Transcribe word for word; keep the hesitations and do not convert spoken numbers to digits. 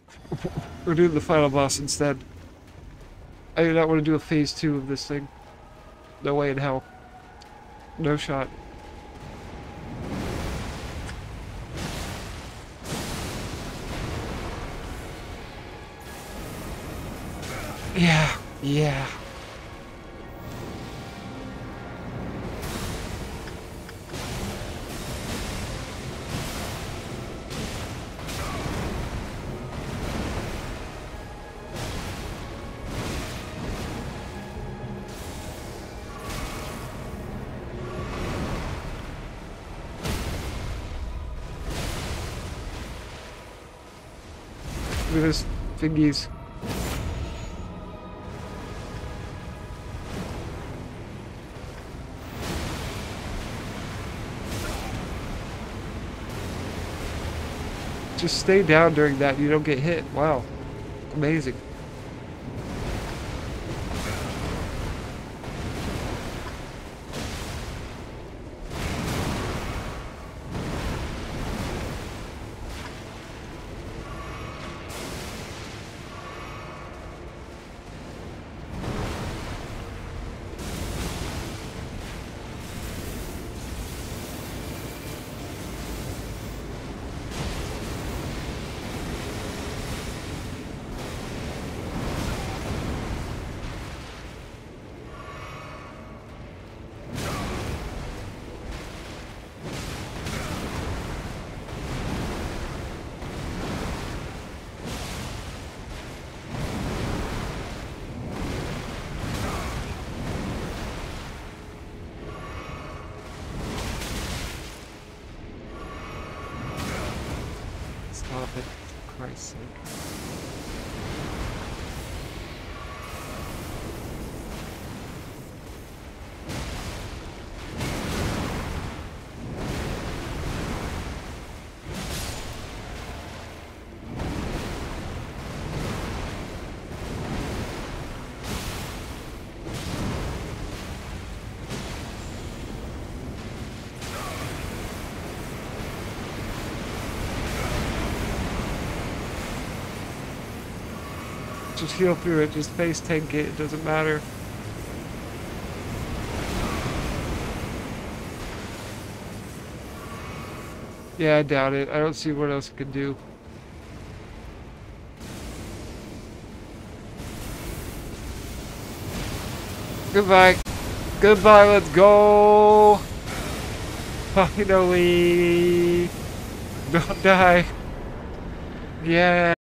We're doing the final boss instead. I do not want to do a phase two of this thing. No way in hell. No shot. Yeah, yeah. Look at this thingies. Just stay down during that, you don't get hit. Wow. Amazing. Stop it, for Christ's sake. Just heal through it, just face tank it, it doesn't matter. Yeah, I doubt it. I don't see what else it could do. Goodbye. Goodbye, let's go. Finally. Don't die. Yeah.